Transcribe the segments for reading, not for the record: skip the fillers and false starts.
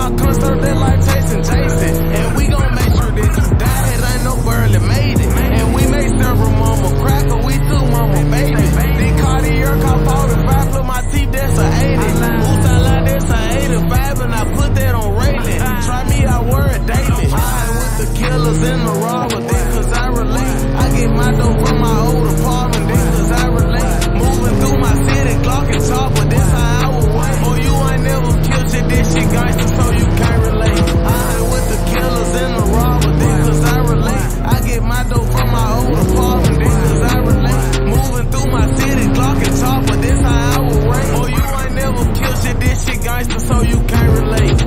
my concert, that like chasing Jason. And we gon' make sure that you die. It ain't no barely made it. And we made several mama cracker, we took mama baby. Then Cartier cop 45, put my teeth, that's a 80. Woosala, that's a 85, and I put that on railing. Try me, I wear it daily. I with the killers in the raw with this, cause I relate. I get my dough from my old apartment, this cause I relate. Moving through my city, Glock and talk, but this how I would wait. Oh, you ain't never killed shit, this shit gangsta, so you can't relate. I ain't with the killers in the raw with this, cause I relate. I get my dough from my old apartment, this cause I relate. Moving through my city, Glock and talk, but this how I would wait. Oh, you ain't never killed shit, this shit gangsta, so you can't relate.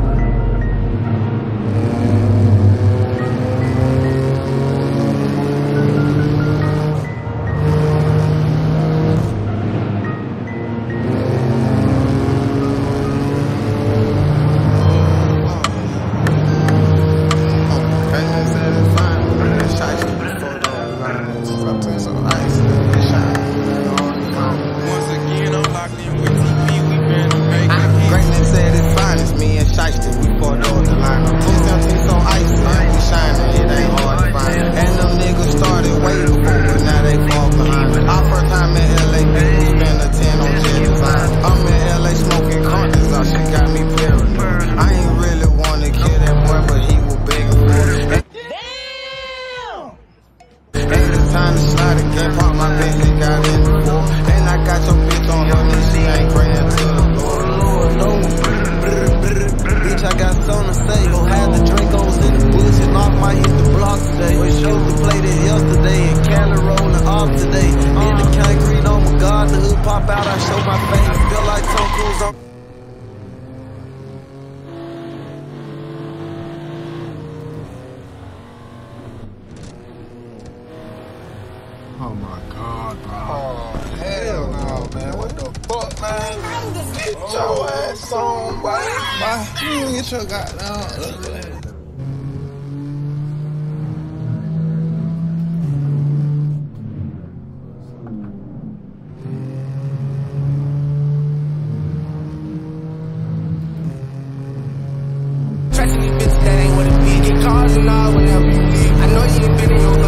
Oh my God, bro. Oh, hell no, man. What the fuck, man? Get your ass on, boy. You get your goddamn. Trusting these bitches, that ain't what it be. Get cars and all whenever you leave. I know you ain't been in your